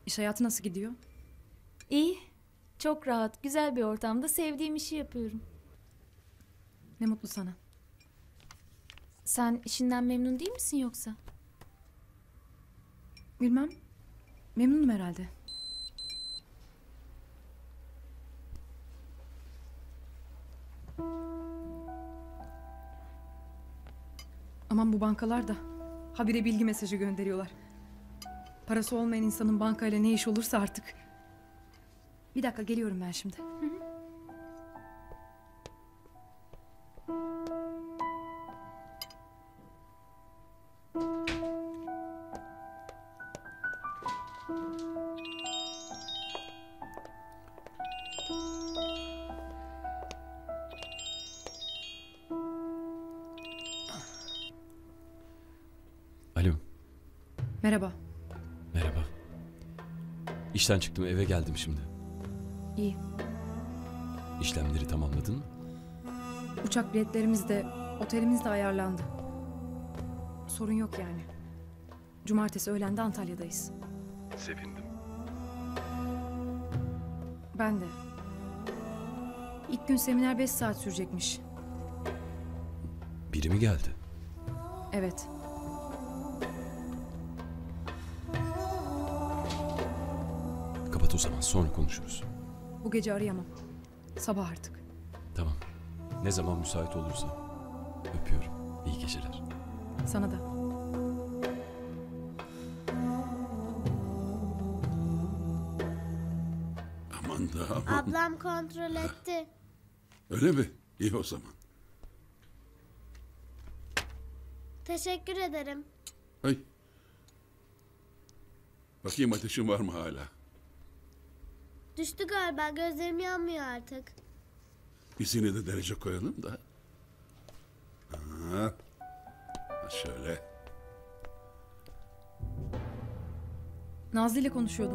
İş hayatı nasıl gidiyor? İyi. Çok rahat, güzel bir ortamda sevdiğim işi yapıyorum. Ne mutlu sana. Sen işinden memnun değil misin yoksa? Bilmem. Memnunum herhalde. Aman bu bankalar da habire bilgi mesajı gönderiyorlar. Parası olmayan insanın bankayla ne iş olursa artık. Bir dakika geliyorum ben şimdi. Alo, Merhaba. merhaba. İşten çıktım, eve geldim şimdi. İyi. İşlemleri tamamladın mı? Uçak biletlerimiz de otelimiz de ayarlandı. Sorun yok yani. Cumartesi öğlende Antalya'dayız. Sevindim. Ben de. İlk gün seminer 5 saat sürecekmiş. Biri mi geldi? Evet. Kapat o zaman, sonra konuşuruz. Bu gece arayamam. Sabah artık. Tamam. Ne zaman müsait olursa. Öpüyorum. İyi geceler. Sana da. Aman da aman. Ablam kontrol etti. Öyle mi? İyi o zaman. Teşekkür ederim. Ay. Bakayım ateşin var mı hala? Düştü galiba, gözlerim yanmıyor artık. Biz yine de derece koyalım da. Ha. Ha şöyle. Nazlı ile konuşuyordum.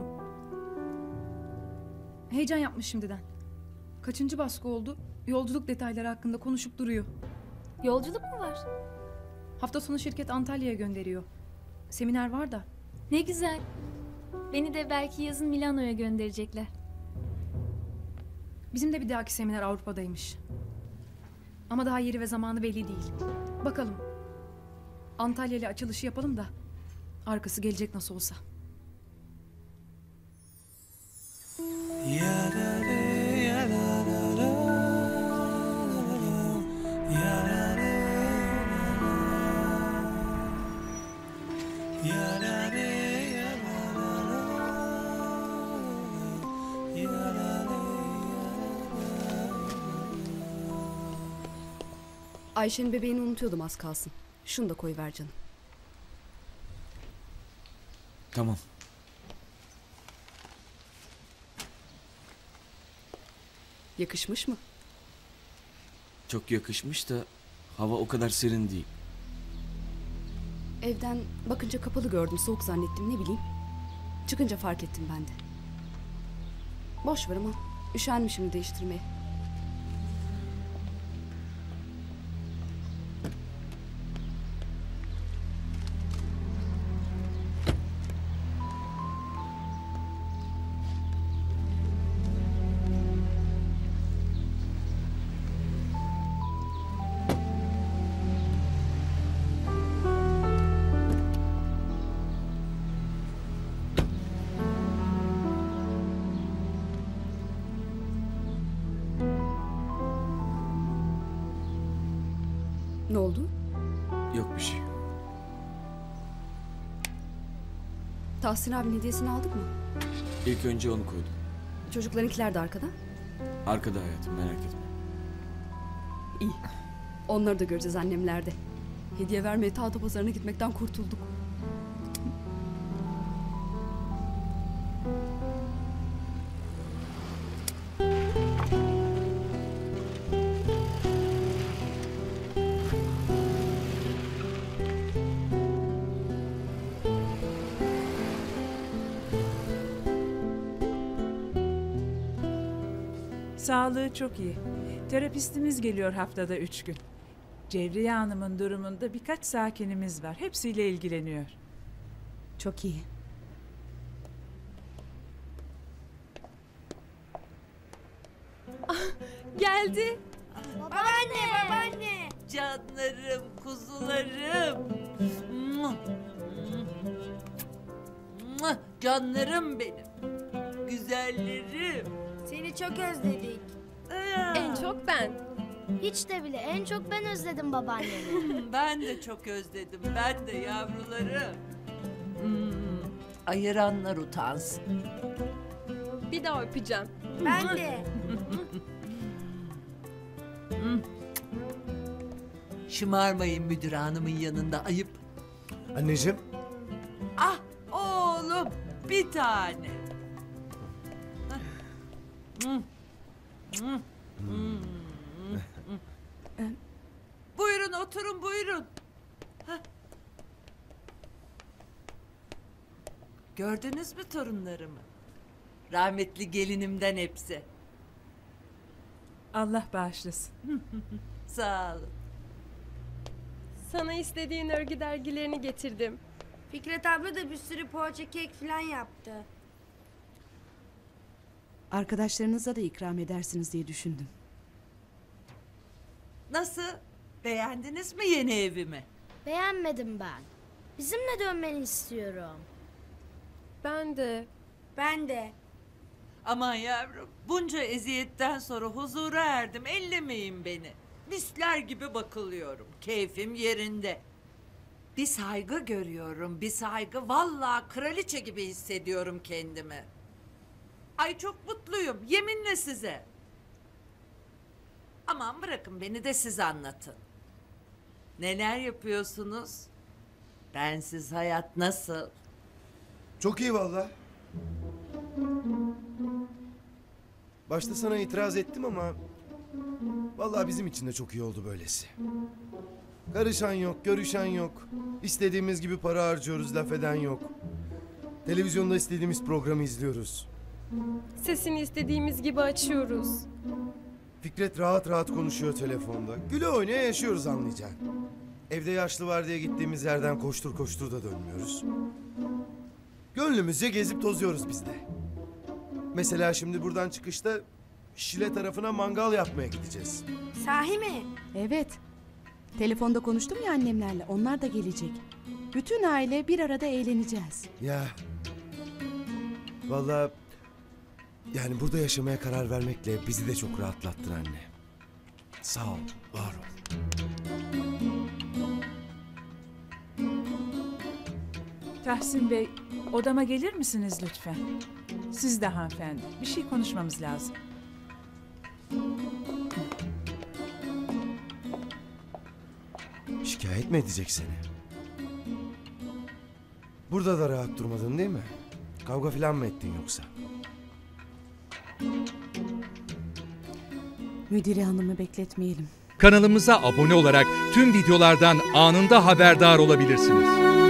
Heyecan yapmış şimdiden. Kaçıncı baskı oldu? Yolculuk detayları hakkında konuşup duruyor. Yolculuk mu var? Hafta sonu şirket Antalya'ya gönderiyor. Seminer var da. Ne güzel. Beni de belki yazın Milano'ya gönderecekler. Bizim de bir dahaki seminer Avrupa'daymış. Ama daha yeri ve zamanı belli değil. Bakalım. Antalya ile açılışı yapalım da arkası gelecek nasıl olsa. Ayşe'nin bebeğini unutuyordum az kalsın. Şunu da koyuver canım. Tamam. Yakışmış mı? Çok yakışmış da hava o kadar serin değil. Evden bakınca kapalı gördüm, soğuk zannettim, ne bileyim. Çıkınca fark ettim ben de. Boş ver ama üşendim şimdi değiştirmeye. Ne oldu? Yok bir şey. Tahsin abinin hediyesini aldık mı? İlk önce onu koydum. Çocuklarınkiler de arkada. Arkada hayatım, merak etme. İyi. Onları da göreceğiz annemlerde. Hediye vermeye tahta pazarına gitmekten kurtulduk. Sağlığı çok iyi. Terapistimiz geliyor haftada 3 gün. Cevriye Hanım'ın durumunda birkaç sakinimiz var. Hepsiyle ilgileniyor. Çok iyi. geldi. Babaanne. Canlarım, kuzularım. Canlarım benim. Güzellerim. Seni çok özledik. En çok ben. Hiç de bile en çok ben özledim babaannemi. Ben de çok özledim. Ben de yavrularım. Ayıranlar utansın. Bir daha öpeceğim. Ben de. Şımarmayın müdür hanımın yanında, ayıp. Anneciğim, Ah oğlum, bir tane. Buyurun oturun, buyurun. Hah. Gördünüz mü torunlarımı? Rahmetli gelinimden hepsi. Allah bağışlasın. Sağ olun. Sana istediğin örgü dergilerini getirdim. Fikret abla da bir sürü poğaça kek falan yaptı. Arkadaşlarınıza da ikram edersiniz diye düşündüm. Nasıl? Beğendiniz mi yeni evimi? Beğenmedim ben. Bizimle dönmeni istiyorum. Ben de. Ben de. Aman yavrum, bunca eziyetten sonra huzura erdim. Ellemeyin beni. Misler gibi bakılıyorum. Keyfim yerinde. Bir saygı görüyorum, bir saygı. Vallahi kraliçe gibi hissediyorum kendimi. Ay çok mutluyum, yeminle size. Aman bırakın beni de siz anlatın. Neler yapıyorsunuz? Bensiz hayat nasıl? çok iyi valla. Başta sana itiraz ettim ama vallahi bizim için de çok iyi oldu böylesi. Karışan yok, görüşen yok. İstediğimiz gibi para harcıyoruz, laf eden yok. Televizyonda istediğimiz programı izliyoruz. Sesini istediğimiz gibi açıyoruz. Fikret rahat rahat konuşuyor telefonda. Güle oynaya yaşıyoruz anlayacaksın. Evde yaşlı var diye gittiğimiz yerden koştur koştur da dönmüyoruz. Gönlümüzce gezip tozuyoruz biz de. Mesela şimdi buradan çıkışta Şile tarafına mangal yapmaya gideceğiz. Sahi mi? Evet. Telefonda konuştum ya annemlerle. Onlar da gelecek. Bütün aile bir arada eğleneceğiz. Ya. Vallahi yani burada yaşamaya karar vermekle bizi de çok rahatlattın anne. Sağ ol, var ol. Tahsin Bey, odama gelir misiniz lütfen? Siz de hanımefendi. Bir şey konuşmamız lazım. Şikayet mi edecek seni? Burada da rahat durmadın değil mi? Kavga falan mı ettin yoksa? Müdire hanımı bekletmeyelim. Kanalımıza abone olarak tüm videolardan anında haberdar olabilirsiniz.